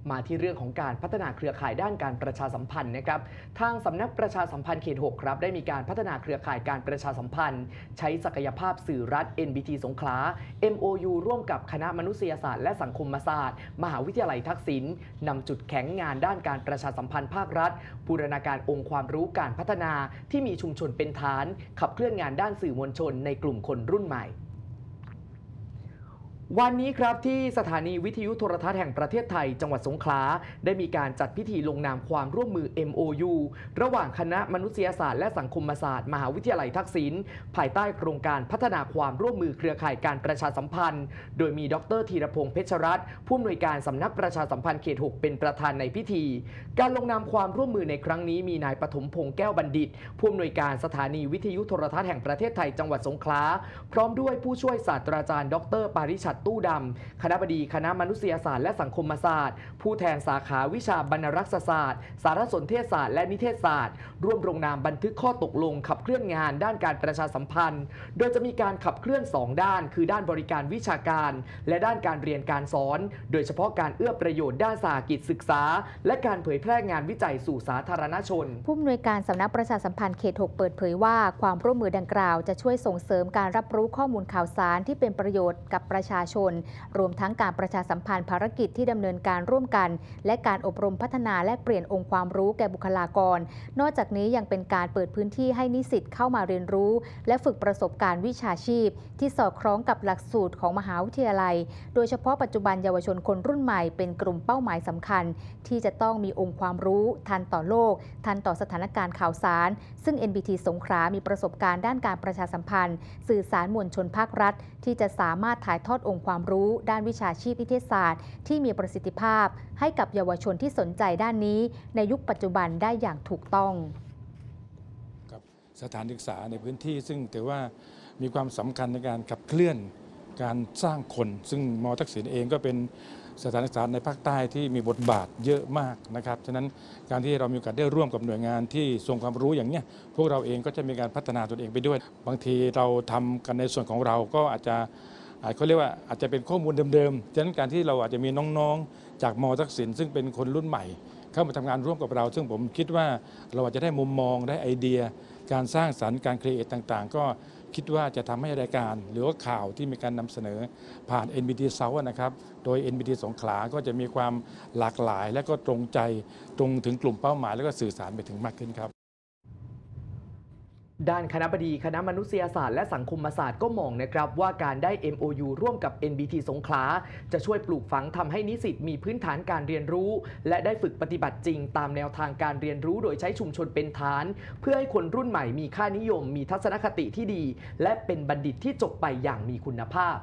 มาที่เรื่องของการพัฒนาเครือข่ายด้านการประชาสัมพันธ์นะครับทางสำนักประชาสัมพันธ์เขต 6 ครับได้มีการพัฒนาเครือข่ายการประชาสัมพันธ์ใช้ศักยภาพสื่อรัฐ NBT สงขลา MOU ร่วมกับคณะมนุษยศาสตร์และสังคมศาสตร์มหาวิทยาลัยทักษิณนำจุดแข็งงานด้านการประชาสัมพันธ์ภาครัฐบูรณาการองค์ความรู้การพัฒนาที่มีชุมชนเป็นฐานขับเคลื่อนงานด้านสื่อมวลชนในกลุ่มคนรุ่นใหม่วันนี้ครับที่สถานีวิทยุโทรทัศน์แห่งประเทศไทยจังหวัดสงขลาได้มีการจัดพิธีลงนามความร่วมมือ MOU ระหว่างคณะมนุษยศาสตร์และสังคมศาสตร์มหาวิทยาลัยทักษิณภายใต้โครงการพัฒนาความร่วมมือเครือข่ายการประชาสัมพันธ์โดยมีดร.ธีรพงษ์เพชรรัตน์ผู้อำนวยการสำนักประชาสัมพันธ์เขต 6 เป็นประธานในพิธีการลงนามความร่วมมือในครั้งนี้มีนายปฐมพงษ์แก้วบัณฑิตผู้อำนวยการสถานีวิทยุโทรทัศน์แห่งประเทศไทยจังหวัดสงขลาพร้อมด้วยผู้ช่วยศาสตราจารย์ดร.ปาริชัดตู้ดำคณบดีคณะมนุษยศาสตร์และสังคมศาสตร์ผู้แทนสาขาวิชาบรรณารักษศาสตร์สารสนเทศศาสตร์และนิเทศศาสตร์ร่วมลงนามบันทึกข้อตกลงขับเคลื่อนงานด้านการประชาสัมพันธ์โดยจะมีการขับเคลื่อน2ด้านคือด้านบริการวิชาการและด้านการเรียนการสอนโดยเฉพาะการเอื้อประโยชน์ด้านสาหกิจศึกษาและการเผยแพร่งานวิจัยสู่สาธารณชนผู้อำนวยการสำนักประชาสัมพันธ์เขต 6 เปิดเผยว่าความร่วมมือดังกล่าวจะช่วยส่งเสริมการรับรู้ข้อมูลข่าวสารที่เป็นประโยชน์กับประชาชนรวมทั้งการประชาสัมพันธ์ภารกิจที่ดำเนินการร่วมกันและการอบรมพัฒนาและเปลี่ยนองค์ความรู้แก่บุคลากรนอกจากนี้ยังเป็นการเปิดพื้นที่ให้นิสิตเข้ามาเรียนรู้และฝึกประสบการณ์วิชาชีพที่สอดคล้องกับหลักสูตรของมหาวิทยาลัยโดยเฉพาะปัจจุบันเยาวชนคนรุ่นใหม่เป็นกลุ่มเป้าหมายสำคัญที่จะต้องมีองค์ความรู้ทันต่อโลกทันต่อสถานการณ์ข่าวสารซึ่ง NBT สงขลามีประสบการณ์ด้านการประชาสัมพันธ์สื่อสารมวลชนภาครัฐที่จะสามารถถ่ายทอดองค์ความรู้ด้านวิชาชีพนิเทศศาสตร์ที่มีประสิทธิภาพให้กับเยาวชนที่สนใจด้านนี้ในยุคปัจจุบันได้อย่างถูกต้องกับสถานศึกษาในพื้นที่ซึ่งถือว่ามีความสำคัญในการขับเคลื่อนการสร้างคนซึ่งม.ทักษิณเองก็เป็นสถานศึกษาในภาคใต้ที่มีบทบาทเยอะมากนะครับฉะนั้นการที่เรามีโอกาสได้ร่วมกับหน่วยงานที่ทรงความรู้อย่างนี้พวกเราเองก็จะมีการพัฒนาตัวเองไปด้วยบางทีเราทำกันในส่วนของเราก็อาจจะเขาเรียกว่าอาจจะเป็นข้อมูลเดิมๆฉะนั้นการที่เราอาจจะมีน้องๆจากม.ทักษิณซึ่งเป็นคนรุ่นใหม่เข้ามาทำงานร่วมกับเราซึ่งผมคิดว่าเราอาจจะได้มุมมองได้ไอเดียการสร้างสรรค์การครีเอทต่างๆก็คิดว่าจะทำให้รายการหรือว่าข่าวที่มีการนำเสนอผ่าน NBT South นะครับโดย NBT สงขลาก็จะมีความหลากหลายและก็ตรงใจตรงถึงกลุ่มเป้าหมายแล้วก็สื่อสารไปถึงมากขึ้นครับด้านคณบดีคณะมนุษยศาสตร์และสังคมศาสตร์ก็มองนะครับว่าการได้ MOU ร่วมกับ NBT สงขลาจะช่วยปลูกฝังทำให้นิสิตมีพื้นฐานการเรียนรู้และได้ฝึกปฏิบัติจริงตามแนวทางการเรียนรู้โดยใช้ชุมชนเป็นฐานเพื่อให้คนรุ่นใหม่มีค่านิยมมีทัศนคติที่ดีและเป็นบัณฑิตที่จบไปอย่างมีคุณภาพ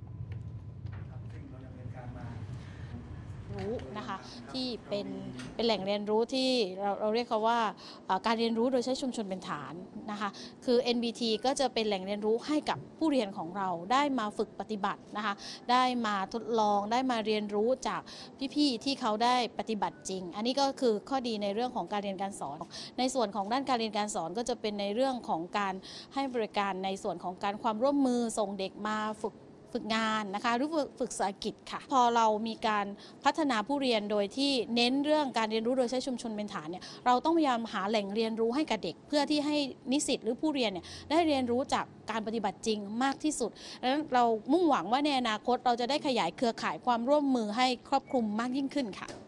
รู้นะคะที่เป็นแหล่งเรียนรู้ที่เราเรียกเขาว่าการเรียนรู้โดยใช้ชุมชนเป็นฐานนะคะคือ NBT ก็จะเป็นแหล่งเรียนรู้ให้กับผู้เรียนของเราได้มาฝึกปฏิบัตินะคะได้มาทดลองได้มาเรียนรู้จากพี่ๆที่เขาได้ปฏิบัติจริงอันนี้ก็คือข้อดีในเรื่องของการเรียนการสอนในส่วนของด้านการเรียนการสอนก็จะเป็นในเรื่องของการให้บริการในส่วนของการความร่วมมือส่งเด็กมาฝึกงานนะคะหรือฝึกภาษาอังกฤษค่ะพอเรามีการพัฒนาผู้เรียนโดยที่เน้นเรื่องการเรียนรู้โดยใช้ชุมชนเป็นฐานเนี่ยเราต้องพยายามหาแหล่งเรียนรู้ให้กับเด็กเพื่อที่ให้นิสิตหรือผู้เรียนเนี่ยได้เรียนรู้จากการปฏิบัติจริงมากที่สุดดังนั้นเรามุ่งหวังว่าในอนาคตเราจะได้ขยายเครือข่ายความร่วมมือให้ครอบคลุมมากยิ่งขึ้นค่ะ